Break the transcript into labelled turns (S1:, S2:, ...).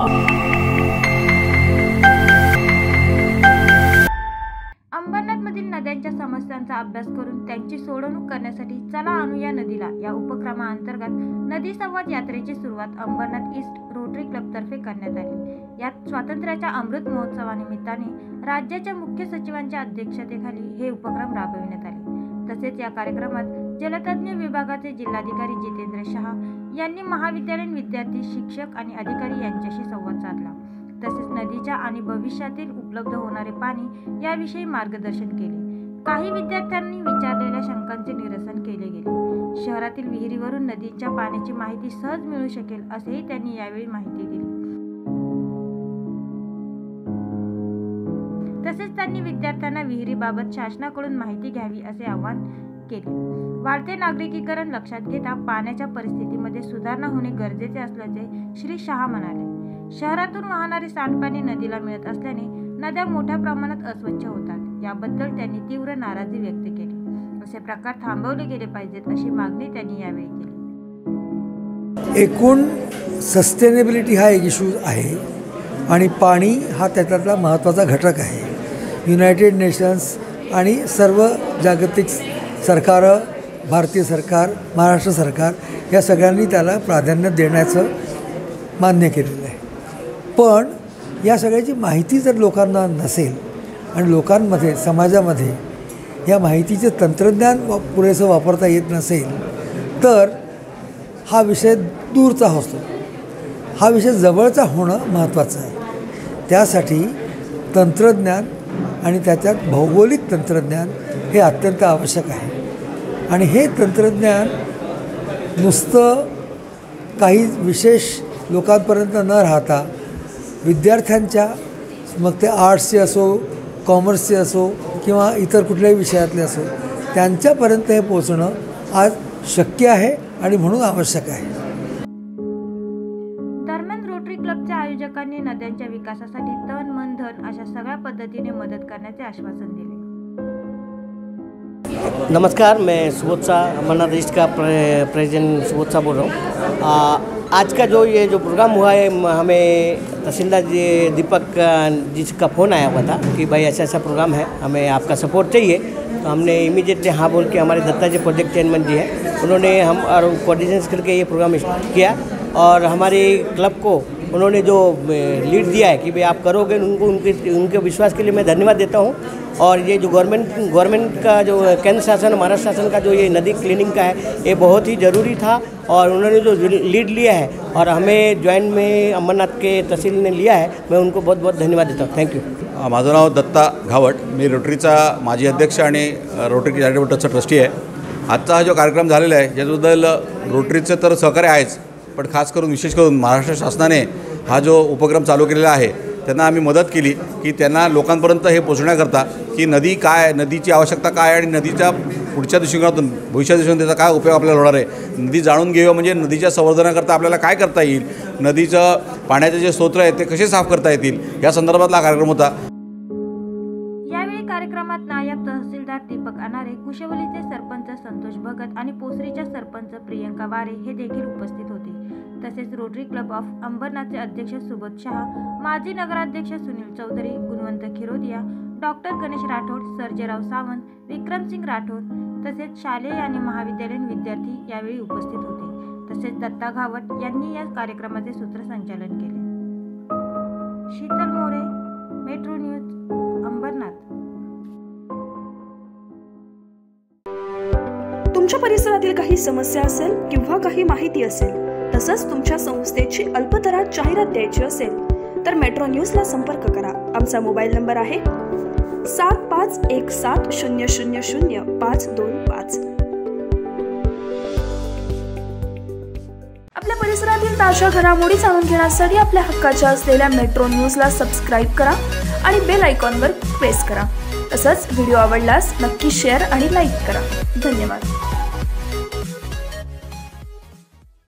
S1: अंबरनाथमधील नद्यांच्या समस्यांचा अभ्यास करून त्यांची सोडवणूक करण्यासाठी चला आणू या नदीला या उपक्रमाअंतर्गत नदी संवाद यात्रेची सुरुवात अंबरनाथ ईस्ट रोटरी क्लबतर्फे करण्यात आली। यात स्वातंत्र्याच्या अमृत महोत्सवानिमित्ताने राज्याच्या मुख्य सचिवांच्या अध्यक्षतेखाली हे उपक्रम राबविण्यात आले। तसेच या कार्यक्रमात जलतज्ञ विभागाचे जिल्हाधिकारी जितेंद्र शहा यांनी महाविद्यालयीन विद्यार्थी, शिक्षक आणि अधिकारी यांच्याशी संवाद साधला। तसेच नदीच्या आणि भविष्यातील उपलब्ध होणारे पाणी याविषयी मार्गदर्शन केले। काही विद्यार्थ्यांनी विचारलेल्या शंकांचे निरसन केले गेले। शहरातील विहिरीवरून नदीच्या पाण्याची माहिती सहज मिळू शकेल असेही त्यांनी यावेळी माहिती दिली। तसेच त्यांनी विद्यार्थ्यांना विहिरीबाबत शासनाकडून माहिती घ्यावी असे आवाहन केले। वाढते नागरिकीकरण लक्षात घेता पाण्याच्या परिस्थितीमध्ये सुधारणा होणे गरजेचे असल्याचे श्री शहा म्हणाले। शहरातून वाहणारे सांडपाणी नदीला मिळत असल्याने नद्या मोठ्या प्रमाणात अस्वच्छ होतात। याबद्दल त्यांनी तीव्र नाराजी व्यक्त केली। असे प्रकार थांबवले गेले पाहिजेत अशी मागणी त्यांनी यावेळी केली।
S2: एकूण सस्टेनेबिलिटी हा एक इश्यू आहे आणि पाणी हा त्यातला महत्त्वाचा घटक आहे। युनायटेड नेशन्स आणि सर्व जागतिक सरकारं, भारतीय सरकार, महाराष्ट्र सरकार या सगळ्यांनी त्याला प्राधान्य देण्याचं मान्य केलेलं आहे। पण या सगळ्याची माहिती जर लोकांना नसेल आणि लोकांमध्ये, समाजामध्ये या माहितीचे तंत्रज्ञान पुरेसं वापरता येत नसेल तर हा विषय दूरचा असतो। हा विषय जवळचा होणं महत्त्वाचं आहे। त्यासाठी तंत्रज्ञान आणि त्याच्यात भौगोलिक तंत्रज्ञान हे अत्यंत आवश्यक आहे। आणि हे तंत्रज्ञान नुसतं काही विशेष लोकांपर्यंत न राहता विद्यार्थ्यांच्या, मग ते आर्ट्सचे असो, कॉमर्सचे असो किंवा इतर कुठल्याही विषयातले असो, त्यांच्यापर्यंत हे पोहोचणं आज शक्य आहे आणि म्हणून आवश्यक आहे।
S1: दरम्यान रोटरी क्लबच्या आयोजकांनी नद्यांच्या विकासासाठी तन, मन, धन अशा सगळ्या पद्धतीने मदत करण्याचे आश्वासन दिले।
S3: नमस्कार, मैं सुबोध शाह, अमरनाथ ईस्ट का प्रेसिडेंट सुबोध शाह बोल रहा हूँ। आज का जो ये जो प्रोग्राम हुआ है, हमें तहसीलदार जी दीपक जी का फ़ोन आया हुआ था कि भाई ऐसा ऐसा प्रोग्राम है, हमें आपका सपोर्ट चाहिए। तो हमने इमीडिएटली हाँ बोल के, हमारे दत्ता जी प्रोजेक्ट चेयरमैन जी हैं, उन्होंने हम और कोऑर्डिनेशन करके ये प्रोग्राम स्टार्ट किया। और हमारे क्लब को उन्होंने जो लीड दिया है कि भाई आप करोगे, उनके विश्वास के लिए मैं धन्यवाद देता हूँ। और ये जो गवर्नमेंट का जो केंद्र शासन, महाराष्ट्र शासन का जो ये नदी क्लीनिंग का है, ये बहुत ही ज़रूरी था और उन्होंने जो लीड लिया है और हमें जॉइंट में अमरनाथ के तहसील ने लिया है, मैं उनको बहुत बहुत धन्यवाद देता हूँ। थँक्यू।
S4: माझं नाव दत्ता घावट, मी रोटरीचा माजी अध्यक्ष आणि रोटरी चॅरिटेबल ट्रस्टचा ट्रस्टी आहे। आजचा हा जो कार्यक्रम झालेला आहे याच्याबद्दल रोटरीचं तर सहकार्य आहेच, पण खास करून विशेष करून महाराष्ट्र शासनाने हा जो उपक्रम चालू केलेला आहे त्यांना आम्ही मदत केली की त्यांना लोकांपर्यंत हे पोहोचण्याकरता की नदी काय, नदीची आवश्यकता काय आणि नदीच्या पुढच्या दृष्टिकोनातून, भविष्याच्या दृष्टिकोनातून त्याचा काय उपयोग आपल्याला होणार आहे। नदी जाणून घेऊया म्हणजे नदीच्या संवर्धनाकरता आपल्याला काय करता येईल, नदीचं पाण्याचे जे स्रोत आहेत ते कसे साफ करता येतील, या संदर्भातला कार्यक्रम होता।
S1: यावेळी कार्यक्रमात नायब तहसीलदार दीपक अनारे, कुशवलीचे सरपंच संतोष भगत आणि पोसरीच्या सरपंच प्रियंका वारे हे देखील उपस्थित होते। तसेच रोटरी क्लब ऑफ अंबरनाथचे अध्यक्ष सुबोध शहा, माजी नगराध्यक्ष सुनील चौधरी, गुणवंत खिरोदिया, डॉक्टर गणेश राठोड, सर्जेराव सावंत, विक्रमसिंग राठोड तसेच शालेय आणि महाविद्यालयीन विद्यार्थी यावेळी उपस्थित होते। तसेच दत्ता घावट यांनी या कार्यक्रमाचे सूत्रसंचालन केले। Sheetal More, metro news, Ambernath.
S5: तुमच्या परिसरातील काही समस्या असेल किंवा काही माहिती असेल, तसंच तुमच्या संस्थेची अल्पदरात जाहिरात द्यायची असेल तर मेट्रो न्यूजला संपर्क करा। आमचा मोबाईल नंबर आहे 7517000525। आपल्या परिसरातील ताज्या घडामोडी जाणून घेण्यासाठी आपल्या हक्काच्या असलेल्या मेट्रो न्यूजला सबस्क्राईब करा आणि बेल आयकॉनवर प्रेस करा। तसंच व्हिडिओ आवडल्यास नक्की शेअर आणि लाईक करा। धन्यवाद।